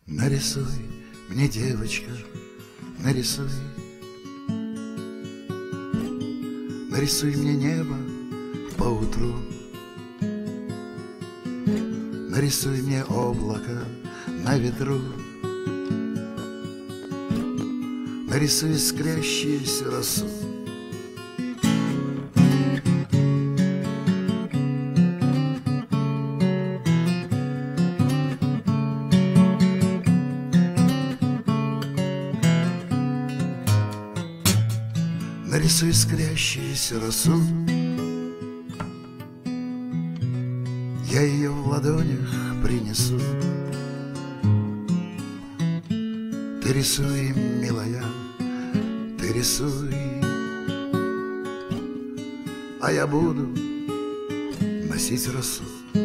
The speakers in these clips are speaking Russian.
Нарисуй мне, девочка, нарисуй. Нарисуй мне небо поутру. Нарисуй мне облако на ветру. Нарисуй искрящуюся росу. Нарисуй искрящуюся росу. Я ее в ладонях принесу. Ты рисуй, милая, ты рисуй, а я буду носить росу.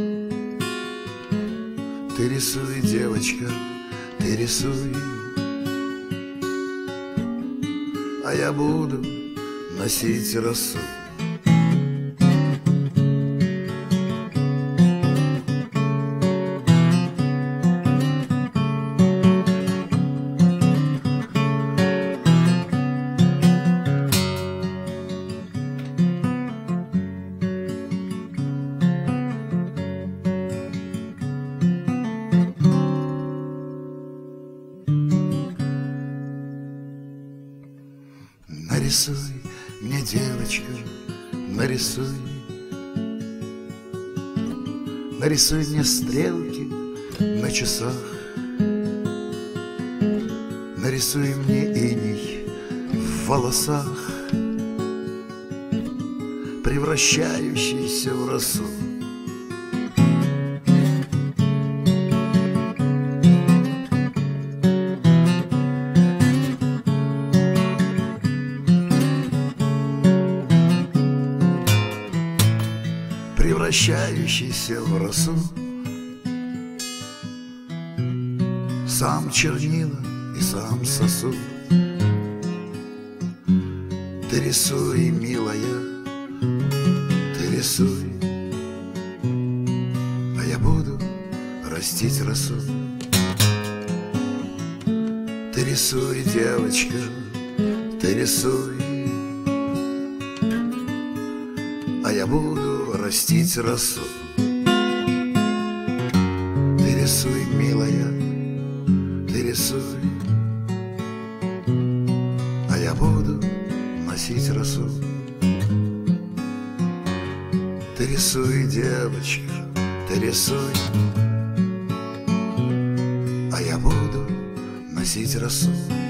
Ты рисуй, девочка, ты рисуй, а я буду носить росу. Нарисуй мне, девочка, нарисуй. Нарисуй мне стрелки на часах. Нарисуй мне иней в волосах, превращающийся в росу. Превращающийся в росу. Сам чернила и сам сосуд. Ты рисуй, милая, ты рисуй, а я буду растить росу. Ты рисуй, девочка, ты рисуй, а я буду растить росу. Ты рисуй, милая, ты рисуй, а я буду носить росу. Ты рисуй, девочка, ты рисуй, а я буду носить росу.